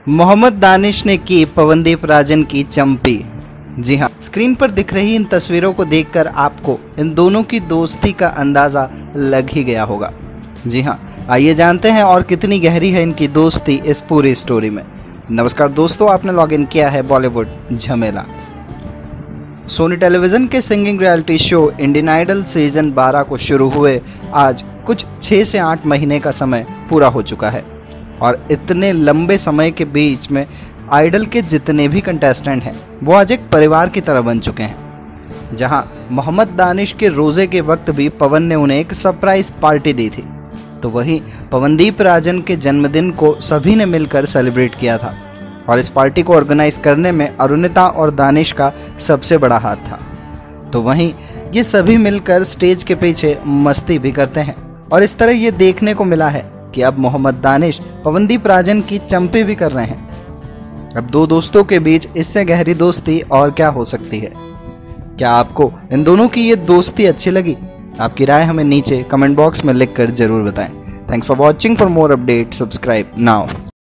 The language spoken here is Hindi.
मोहम्मद दानिश ने की पवनदीप राजन की चंपी। जी हाँ, स्क्रीन पर दिख रही इन तस्वीरों को देखकर आपको इन दोनों की दोस्ती का अंदाज़ा लग ही गया होगा। जी हाँ, आइए जानते हैं और कितनी गहरी है इनकी दोस्ती इस पूरी स्टोरी में। नमस्कार दोस्तों, आपने लॉग इन किया है बॉलीवुड झमेला। सोनी टेलीविज़न के singing reality show Indian Idol season 12 को शुरू हुए आज कुछ 6 से 8 महीने का समय पूरा हो चुका है और इतने लंबे समय के बीच में आइडल के जितने भी कंटेस्टेंट हैं वो आज एक परिवार की तरह बन चुके हैं। जहां मोहम्मद दानिश के रोज़े के वक्त भी पवन ने उन्हें एक सरप्राइज पार्टी दी थी, तो वहीं पवनदीप राजन के जन्मदिन को सभी ने मिलकर सेलिब्रेट किया था और इस पार्टी को ऑर्गेनाइज करने में अरुणिता और दानिश का सबसे बड़ा हाथ था। तो वहीं ये सभी मिलकर स्टेज के पीछे मस्ती भी करते हैं और इस तरह ये देखने को मिला है कि अब मोहम्मद दानिश पवनदीप राजन की चंपी भी कर रहे हैं। अब दो दोस्तों के बीच इससे गहरी दोस्ती और क्या हो सकती है। क्या आपको इन दोनों की ये दोस्ती अच्छी लगी? आपकी राय हमें नीचे कमेंट बॉक्स में लिखकर जरूर बताएं। Thanks for watching. For more update subscribe now.